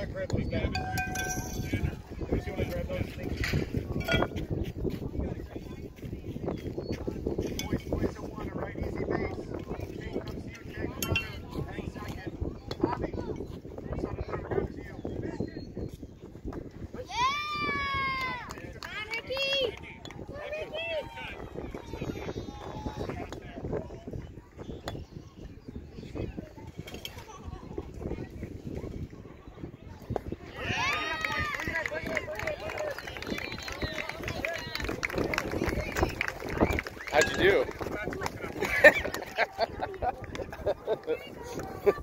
not grab those down. Let me see when I grab those things. Boys don't want to right easy base. Jake comes to you, Jake, brother. Hang second. Bobby. Son of Thurman comes to you. Yeah! Come on, Ricky! Come on, Ricky! How'd you do?